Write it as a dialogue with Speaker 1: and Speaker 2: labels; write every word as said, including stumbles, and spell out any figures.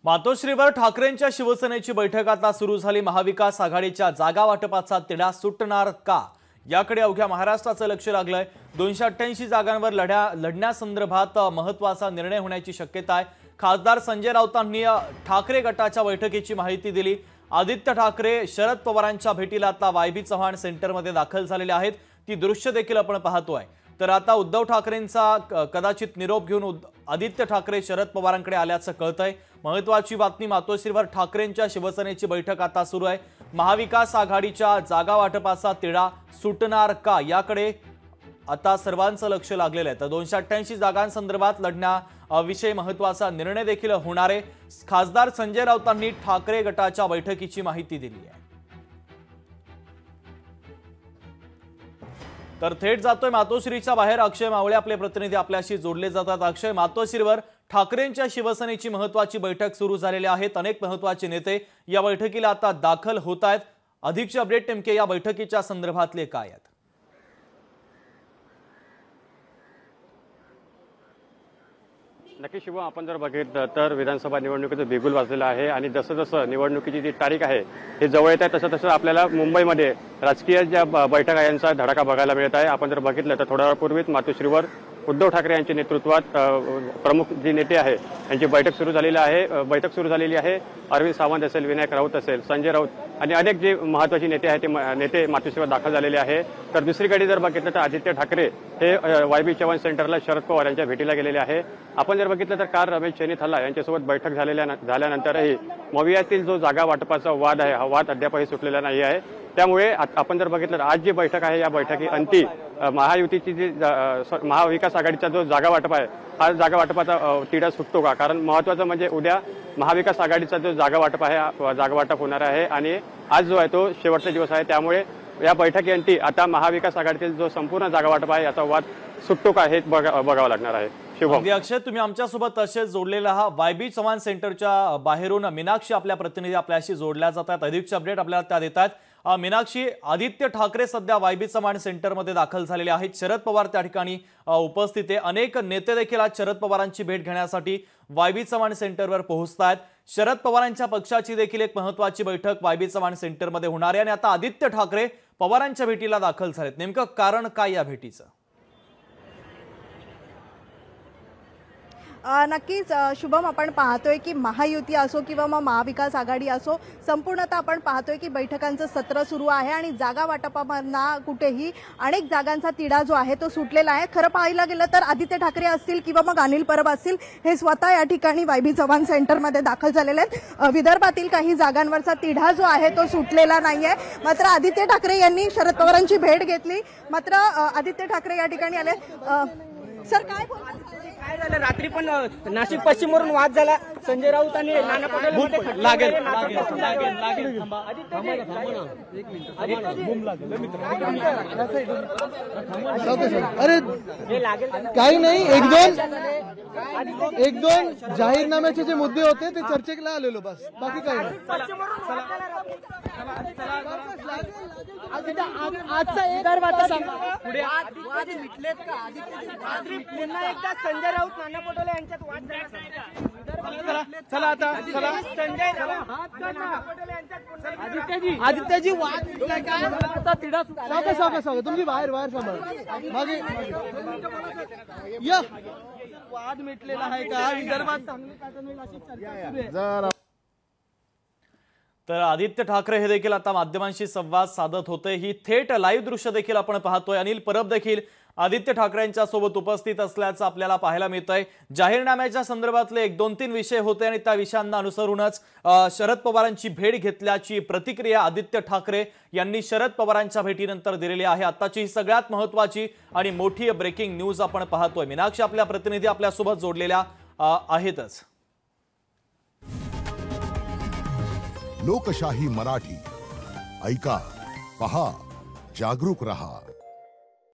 Speaker 1: मातोश्रीवर ठाकरेंच्या शिवसेनेची बैठक आता सुरू झाली। महाविकास आघाडीच्या जागा वाटपाचा तिढा सुटणार का याकडे अवघ्या महाराष्ट्राचं लक्ष लागलंय। दोनशे अठ्ठ्याऐंशी जागांवर लढ्या लढण्यासंदर्भात महत्त्वाचा निर्णय होण्याची शक्यता आहे। खासदार संजय राऊतांनी ठाकरे गटाच्या बैठकीची माहिती दिली। आदित्य ठाकरे शरद पवारांच्या भेटीला आता वायबी चव्हाण सेंटरमध्ये दाखल झालेले आहेत। ती दृश्य देखील आपण पाहतोय। तर आता उद्धव ठाकरेंचा कदाचित निरोप घेऊन आदित्य ठाकरे शरद पवारांकडे आल्याचं कळतंय। महत्त्वाची बातमी, मातोश्रीवर ठाकरेंच्या शिवसेनेची बैठक आता सुरू आहे। महाविकास आघाडीच्या जागा वाटपाचा तिढा सुटणार का याकडे आता सर्वांचं लक्ष लागलेलं आहे। तर दोनशे अठ्ठ्याऐंशी जागांसंदर्भात लढण्याविषयी महत्त्वाचा निर्णय देखील होणार आहे। खासदार संजय राऊतांनी ठाकरे गटाच्या बैठकीची माहिती दिली आहे। तर थेट जातोय मातोश्रीच्या बाहेर अक्षय मावळे, आपले प्रतिनिधी आपल्याशी जोडले जातात। अक्षय, मातोश्रीवर ठाकरेंच्या शिवसेनेची महत्त्वाची बैठक सुरू झालेली आहे। अनेक महत्त्वाचे नेते या बैठकीला आता दाखल होत आहेत। अधिकचे अपडेट नेमके या बैठकीच्या संदर्भातले काय आहेत?
Speaker 2: नक्की शिव, आपण जर बघितलं तर विधानसभा निवडणुकीचं बिगुल वाजलेलं आहे आणि जसं जसं निवडणुकीची जी तारीख आहे हे जवळ येत आहे तसं तसं आपल्याला मुंबईमध्ये राजकीय ज्या बैठका यांचा धडाका बघायला मिळत आहे। आपण जर बघितलं तर थोड्या वेळापूर्वीच मातोश्रीवर उद्धव ठाकरे यांच्या नेतृत्वात प्रमुख जे नेते आहे यांची बैठक सुरू झालेली आहे बैठक सुरू झालेली आहे अरविंद सावंत असेल, विनायक राऊत असेल, संजय राऊत आणि अनेक जे महत्त्वाचे नेते आहेत ते नेते मातोश्रीवर दाखल झालेले आहे। तर दुसरीकडे जर बघितलं तर आदित्य ठाकरे हे वायबी चव्हाण सेंटरला शरद पवार यांच्या भेटीला गेलेले आहे। आपण जर बघितलं तर काल रमेश चेन्नीथाला यांच्यासोबत बैठक झालेल्या झाल्यानंतरही मवियातील जो जागा वाटपाचा वाद आहे हा वाद अद्यापही सुटलेला नाही आहे। त्यामुळे आपण जर बघितलं तर आज जी बैठक आहे या बैठकी अंती महायुतीची जी महाविकास आघाडीचा जो जागा वाटप आहे हा जागा वाटपाचा तिढा सुटतो का? कारण महत्त्वाचं म्हणजे उद्या महाविकास आघाडीचा जो जागा वाटप आहे जागा वाटप होणार आहे आणि आज जो आहे तो शेवटचा दिवस आहे। त्यामुळे या बैठकीअंती आता महाविकास आघाडीतील जो संपूर्ण जागा वाटप आहे याचा वाद सुटतो का हे बघावं लागणार आहे।
Speaker 1: शुभम, अक्षय तुम्ही आमच्यासोबत तसेच जोडलेला हा वायबी चव्हाण सेंटरच्या बाहेरून मीनाक्षी आपल्या प्रतिनिधी आपल्याशी जोडल्या जातात। अधिकचे अपडेट आपल्याला त्या देतात। मीनाक्षी, आदित्य ठाकरे सध्या वायबी चव्हाण सेंटरमध्ये दाखल झालेले आहेत। शरद पवार त्या ठिकाणी उपस्थित आहे। अनेक नेते देखील आज शरद पवारांची भेट घेण्यासाठी वायबी चव्हाण सेंटरवर पोहोचतात। शरद पवारांच्या पक्षाची देखील एक महत्त्वाची बैठक वायबी चव्हाण सेंटरमध्ये होणार आहे आणि आता आदित्य ठाकरे पवारांच्या भेटीला दाखल झालेत। नेमकं कारण काय या भेटीचं?
Speaker 3: नक्कीच शुभम, आपण पाहतोय की महायुती असो किंवा मग महाविकास आघाडी असो, संपूर्णतः आपण पाहतोय की बैठकांचं सत्र सुरू आहे आणि जागा वाटपांना कुठेही अनेक जागांचा तिढा जो आहे तो सुटलेला आहे। खरं पाहायला गेलं तर आदित्य ठाकरे असतील किंवा मग अनिल परब असतील हे स्वतः या ठिकाणी वायबी चव्हाण सेंटरमध्ये दाखल झालेले आहेत। विदर्भातील काही जागांवरचा तिढा जो आहे तो सुटलेला नाहीये। मात्र आदित्य ठाकरे यांनी शरद पवारांची भेट घेतली। मात्र आदित्य ठाकरे या ठिकाणी आले। सर, काय
Speaker 4: काय झालं? रात्री पण नाशिक पश्चिमवरून वाद झाला। संजय राऊत आणि नाना पटोले
Speaker 1: लागेल
Speaker 5: अरे काही नाही, एक दोन एक दोन जाहीरनाम्याचे जे मुद्दे होते ते चर्चेला आलेलो, बस बाकी काही नाही।
Speaker 4: आजचा एकदा संजय राऊत नाना पटोले यांच्यात वाद झाला।
Speaker 5: चला आता चला
Speaker 4: संजय आदित्यजी
Speaker 5: आदित्यजी वाद सावका सावका सावका तुमची बाहेर बाहेर सांभाळ मागे या वाद मिटलेला आहे का? विदर्भात चांगली पॅटर्न होईल अशी चर्चा सुरू आहे।
Speaker 1: तर आदित्य ठाकरे हे देखील आता माध्यमांशी संवाद साधत होते। ही थेट लाईव्ह दृश्य देखील आपण पाहतोय। अनिल परब देखील आदित्य ठाकरेंच्या सोबत उपस्थित असल्याचं आपल्याला पाहायला मिळतंय। जाहीरनाम्याच्या संदर्भातले एक दोन तीन विषय होते आणि त्या विषयांना अनुसरूनच शरद पवारांची भेट घेतल्याची प्रतिक्रिया आदित्य ठाकरे यांनी शरद पवारांच्या भेटीनंतर दिलेली आहे। आताची ही सगळ्यात महत्त्वाची आणि मोठी ब्रेकिंग न्यूज आपण पाहतोय। मीनाक्षी आपल्या प्रतिनिधी आपल्यासोबत जोडलेल्या आहेतच।
Speaker 6: लोकशाही मराठी ऐका, पहा, जागरूक रहा।